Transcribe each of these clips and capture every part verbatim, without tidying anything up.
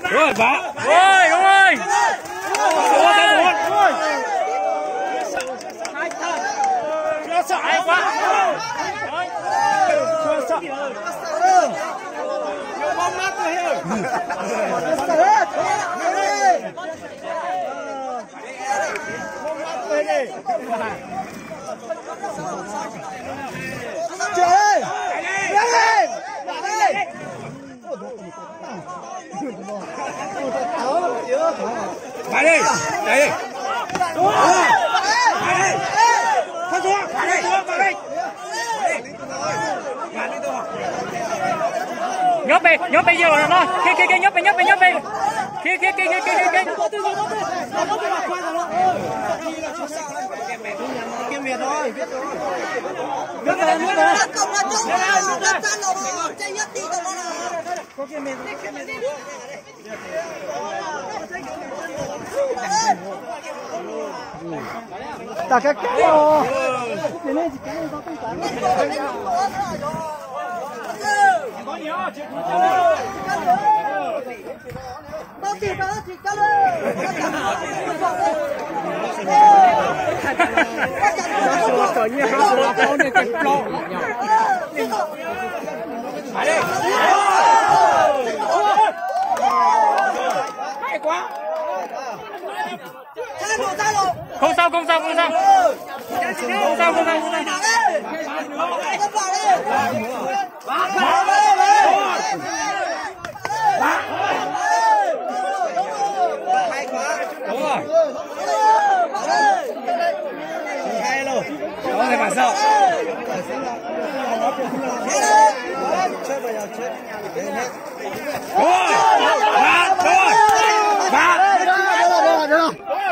Rồi bá. Ôi đúng rồi. Ủa sao luôn. Chưa sợ hay quá. Chưa sợ. Nhiều bóng mát rồi hiểu. Sợ hết. Bóng mát rồi đi. Trời ơi. Lên lên. Phải đi, đây đi. Phải đi. Thôi xuống, phải đi, phải đi. Nhốt đi, nhốt đi vô rồi nó. Kia kia kia nhốt đi, nhốt đi, nhốt đi. Kia kia kia kia kia kia. Kia miệt rồi, biết rồi. Biết rồi, biết rồi. Có kia miệt, kia miệt. Ta cái cái rồi. Để lên cái này có cái cái. Có nhiều chuyện. Bao tiền đó chị cao lên. Có nhiều hàng hóa có nên cái lọ. Phải đi. Hay quá. Không sao, không sao, không sao. Không sao, không sao, không sao. Hay quá. Đúng rồi. Hay luôn. Có thể mà sợ. Chết bây giờ chết. Đúng rồi. Ba, đúng rồi. Ba. Được rồi, được rồi.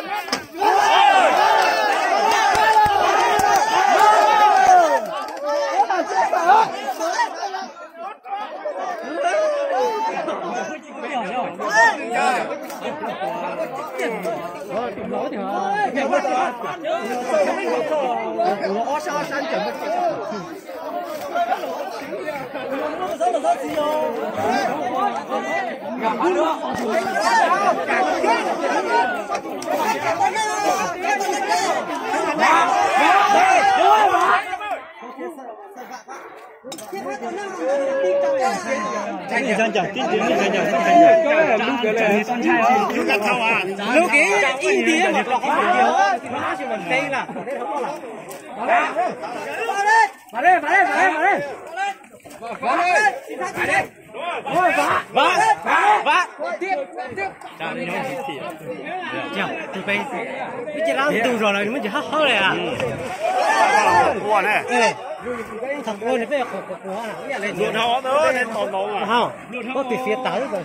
Tranh thì tranh chẳng, kinh tế thì tranh chẳng, tranh chẳng, lúc cái này son trai thì lúc cắt thâu à, lúc cái in tiếng mà lọc nó nhiều, nó chỉ mình đây là, đây không có là, vào đây, vào đây, vào đây, vào đây, vào đây, vào đây, vào đây, rồi vả, vả, vả, vả, tiếp, tiếp, chào đi nói gì chào, từ bây, bây giờ làm từ rồi này mới chỉ hấp hấp này à, buồn này. Thằng ơi này bây giờ khổ khổ khổ hả? Luồn họ nữa nên tồn tồn à? Không, có tiền phía tới rồi.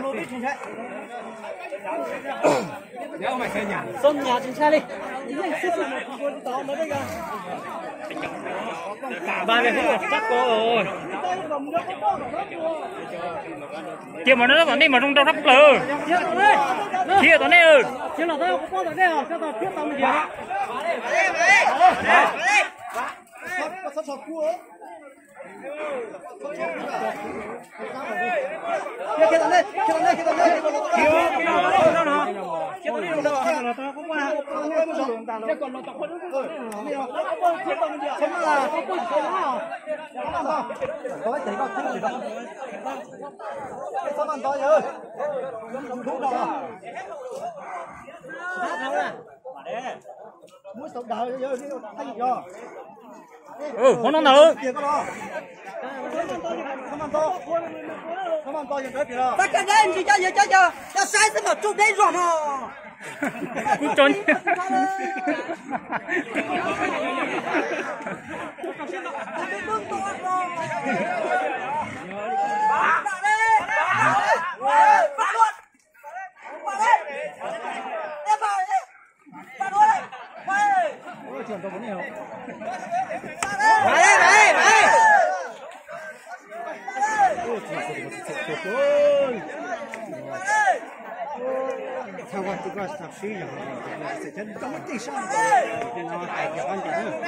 Nếu mày xây nhà, xong nhà chính xác đi. Ba này không chắc có rồi. Chiều mà nó còn đi mà trong trong thấp lừ. Chia tao này ừ. Chia là tao có tao đây à? Cho tao tiếp tao mình gì? Sắp sắp cua. Kia kia đây, kia đây, kia đây. Kia kia đâu nào? Kia đây đâu nào? Tao không qua. Kia còn nó tập hơn nữa. Kia còn gì? Xem là có quân số nào? Làm sao? Có thấy có thứ gì đâu. Sao ăn to vậy? Không thú đâu à? Sát đâu nè. Muốn sống đào giờ đi thay gì rồi? Ừ, không ăn nữa. Không ăn to. Không ăn to gì nữa kìa. Tất cả đây gì cho giờ cho giờ. Cho sai sẽ một chút đấy rồi hả? Cũng trốn. Trường tôi muốn nhiều. Đấy, đấy, đấy. Sao con tôi có sắp xí rồi, sẽ chân trong cái sao? Thì nó phải cho con chả nữa.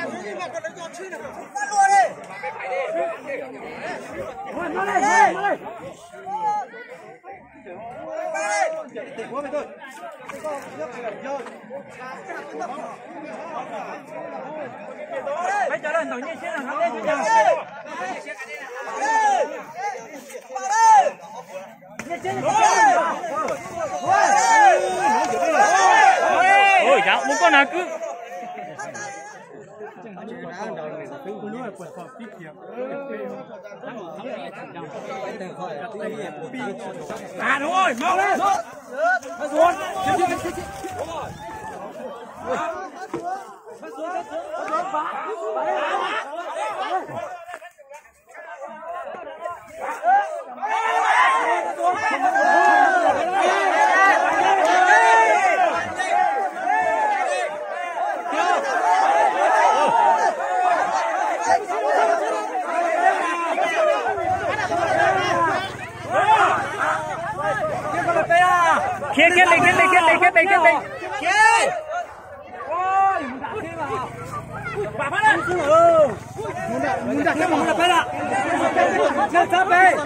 Nó lên, nó lên. Bây giờ là nổi như thế là nó lên chứ nhỉ? Ôi dạ, một con nào cứ à đúng rồi, mau lên xuống kia kia đây kia đây kia đây kia đây kia đây kia ôi bà phát lên ừ muốn đặt cái mồm là phải là chết chết về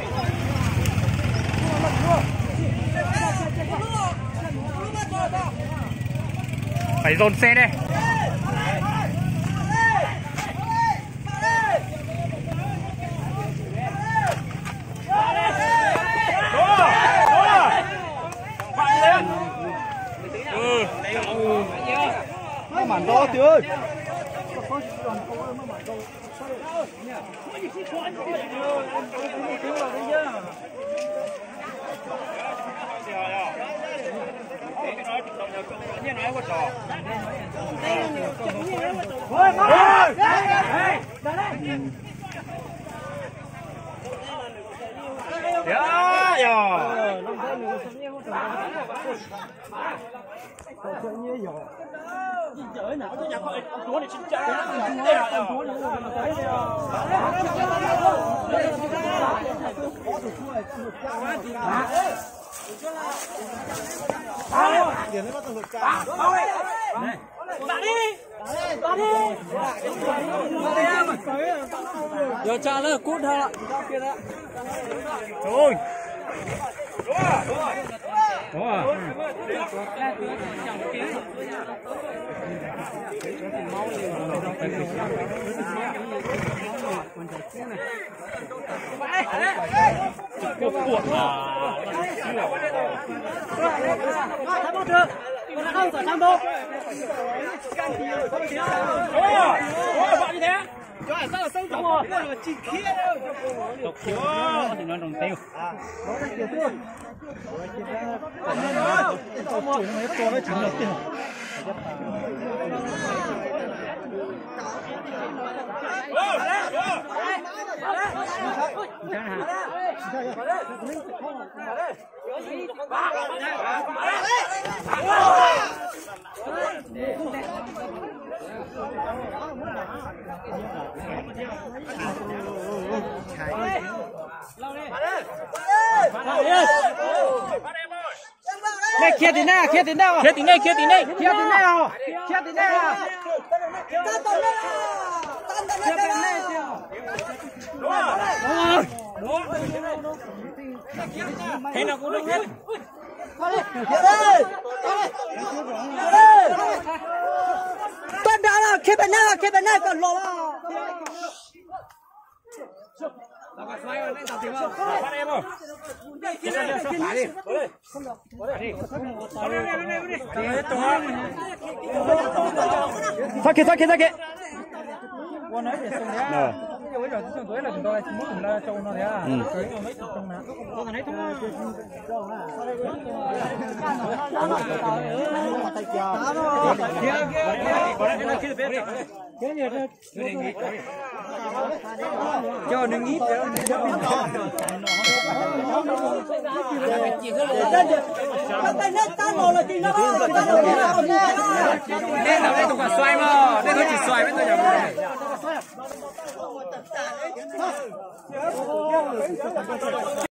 phải dồn xe đây nó màn to chị ơi. giờ cha nó cút ha Thôi. đúng rồi Cuộc cuộc không phải tham đô bạn như thế cho là sao là sâu đúng rồi chỉ kia đâu khiếu thì nó đồng tiêu chủ mấy to nó chính là tiền. này kia tí nào kia tí nào kia tí này kia tí này kia tí nào kia tí nào thế nào cũng đúng hết đó là kia bên này kia bên này còn lộ Sakit sakit sakit. Con nói để xong đấy. Bây giờ chúng tôi là chúng tôi là muốn chúng ta trông nó thế à. Cưới nó mấy trong nào. Con thấy không? Cho nó nghít cho nên là đây tôi còn xoay mà đây tôi chỉ xoay với tôi nhầm